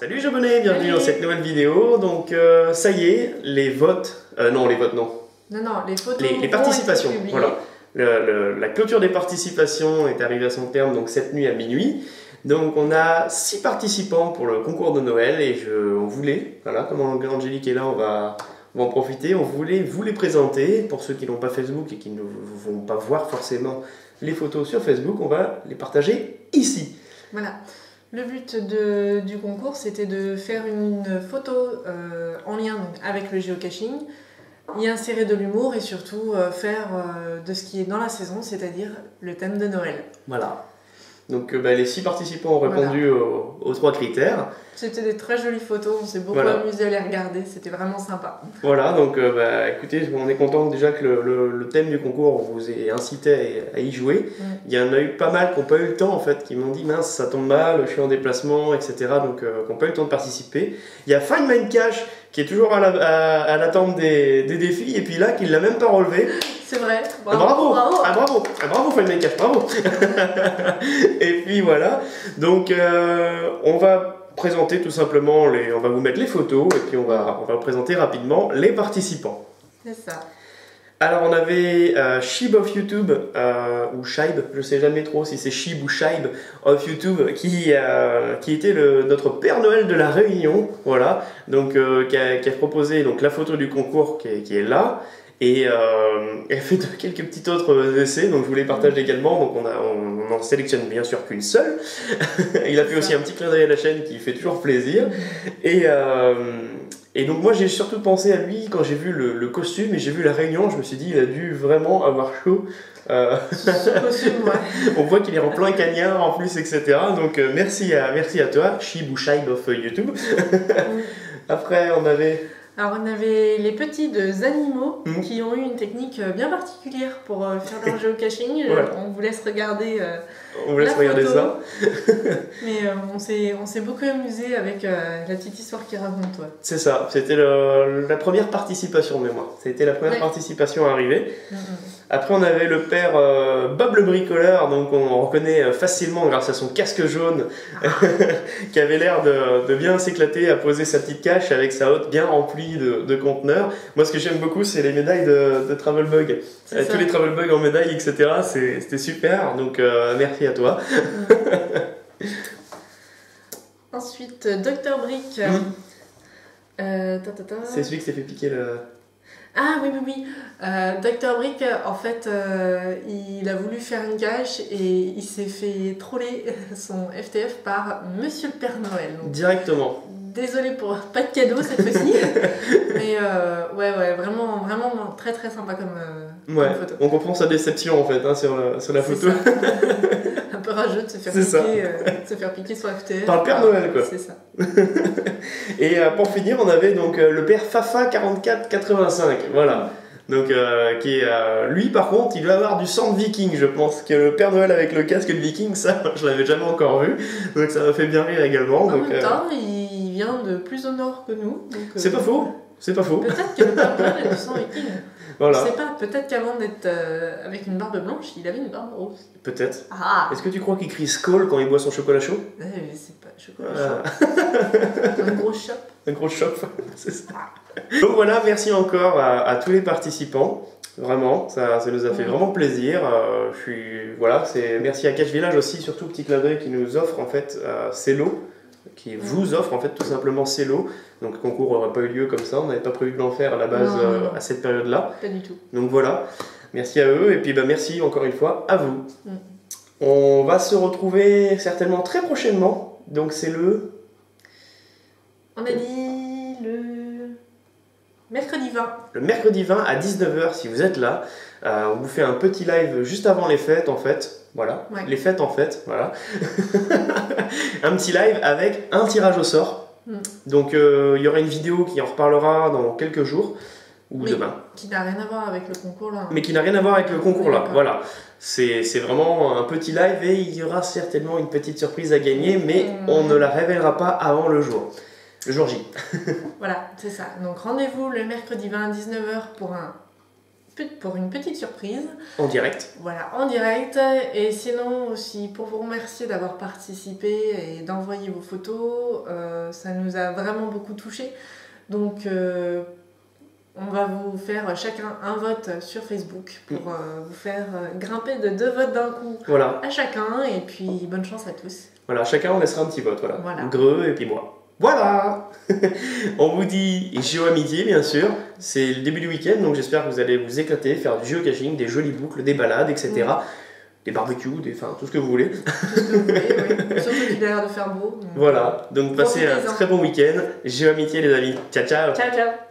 Salut les abonnés, bienvenue dans cette nouvelle vidéo. Donc ça y est, les votes, non les votes non. Non, les photos les participations, voilà. La clôture des participations est arrivée à son terme donc cette nuit à minuit. Donc on a 6 participants pour le concours de Noël et on voulait, voilà, comme Angélique est là, on va en profiter, on voulait vous les présenter. Pour ceux qui n'ont pas Facebook et qui ne vont pas voir forcément les photos sur Facebook, on va les partager ici. Voilà. Le but du concours, c'était de faire une photo en lien donc, avec le géocaching, y insérer de l'humour et surtout faire de ce qui est dans la saison, c'est-à-dire le thème de Noël. Voilà. Donc les 6 participants ont répondu aux 3 critères. C'était des très jolies photos, on s'est beaucoup amusé à les regarder, c'était vraiment sympa. Voilà, donc écoutez, on est content déjà que le thème du concours vous ait incité à y jouer. Il y en a eu pas mal qui n'ont pas eu le temps en fait, qui m'ont dit mince ça tombe mal, je suis en déplacement, etc. Donc qui n'ont pas eu le temps de participer. Il y a Find My Cache qui est toujours à l'attente des défis et puis là qui ne l'a même pas relevé. C'est vrai, bravo. Bravo Find My Cache, bravo. Et puis voilà, donc on va présenter tout simplement, on va vous mettre les photos et puis on va présenter rapidement les participants. C'est ça. Alors on avait Shib of YouTube, ou Shaib, je sais jamais trop si c'est Shib ou Shaib of YouTube, qui était notre Père Noël de la Réunion, voilà, donc qui a proposé donc, la photo du concours qui est là. Et elle fait quelques petits autres essais, donc je vous les partage également. Donc on en sélectionne bien sûr qu'une seule. Il a fait aussi un petit clin d'œil à la chaîne qui fait toujours plaisir. Et donc moi j'ai surtout pensé à lui quand j'ai vu le costume et j'ai vu la réunion. Je me suis dit il a dû vraiment avoir chaud. Ce costume, ouais. On voit qu'il est en plein cagnard en plus, etc. Donc merci à toi, Shib ou Shaib of YouTube. Après on avait... Alors on avait les petits de Zanimo qui ont eu une technique bien particulière pour faire leur géocaching. On vous laisse regarder ça. Mais on s'est beaucoup amusé avec la petite histoire qu'ils racontent. Ouais. C'est ça, c'était la première participation de mémoire. C'était la première participation arrivée. Après on avait le père Bob le bricoleur, donc on reconnaît facilement grâce à son casque jaune qui avait l'air de bien s'éclater à poser sa petite cache avec sa hotte bien remplie de conteneurs. Moi ce que j'aime beaucoup c'est les médailles de Travel Bug. Tous les Travel Bug en médailles, etc. C'était super, donc merci à toi. Ensuite Dr Brick. C'est celui qui s'est fait piquer le... Ah oui. Dr Brick, en fait, il a voulu faire une cache et il s'est fait troller son FTF par Monsieur le Père Noël. Donc, directement. Désolé pour pas de cadeau cette fois-ci. Mais ouais, vraiment très très sympa comme photo. On comprend sa déception en fait sur la photo. Un peu rageux de se faire piquer son FTF. Par le Père Noël quoi. C'est ça. Et pour finir, on avait donc le Père Fafa 4485, voilà. Donc qui est lui par contre, il doit avoir du sang de viking, je pense, que le Père Noël avec le casque de viking, ça je l'avais jamais encore vu. Donc ça m'a fait bien rire également. En même temps, il vient de plus au nord que nous. C'est pas faux. Peut-être que le Père Noël a du sang viking. Voilà. Je sais pas, peut-être qu'avant d'être avec une barbe blanche, il avait une barbe rose. Peut-être. Ah. Est-ce que tu crois qu'il crie Skål quand il boit son chocolat chaud? C'est pas chocolat chaud. Un gros chop. Un gros chop, c'est ça. Donc voilà, merci encore à tous les participants. Vraiment, ça nous a fait vraiment plaisir. Merci à Cache Village aussi, surtout petit clin d'œil qui nous offre en fait Cello, qui vous offre en fait tout simplement Cello. Donc le concours n'aurait pas eu lieu comme ça, on n'avait pas prévu de l'en faire à la base à cette période-là. Pas du tout. Donc voilà, merci à eux et puis merci encore une fois à vous. On va se retrouver certainement très prochainement, donc c'est on a dit le mercredi 20. Le mercredi 20 à 19h si vous êtes là. On vous fait un petit live juste avant les fêtes en fait. Voilà, les fêtes en fait, voilà. Un petit live avec un tirage au sort. Donc il y aura une vidéo qui en reparlera dans quelques jours ou demain. Qui n'a rien à voir avec le concours là. Mais qui n'a rien à voir avec le concours là, voilà. C'est vraiment un petit live et il y aura certainement une petite surprise à gagner, mais on ne la révélera pas avant le jour J. Voilà, c'est ça. Donc rendez-vous le mercredi 20 à 19h pour un pour une petite surprise. En direct. Voilà, en direct. Et sinon aussi, pour vous remercier d'avoir participé et d'envoyer vos photos, ça nous a vraiment beaucoup touchés. Donc, on va vous faire chacun un vote sur Facebook pour vous faire grimper de 2 votes d'un coup à chacun. Et puis, bonne chance à tous. Voilà, chacun on laissera un petit vote. Voilà. Greux et puis moi. Voilà. On vous dit géo-amitié, bien sûr. C'est le début du week-end, donc j'espère que vous allez vous éclater, faire du géocaching, des jolies boucles, des balades, etc. Des barbecues, enfin tout ce que vous voulez. Tout ce que vous voulez, oui. Surtout qu'il a l'air de faire beau. Voilà, donc passez un très bon week-end. Géo-amitié, les amis. Ciao, ciao. Ciao, ciao.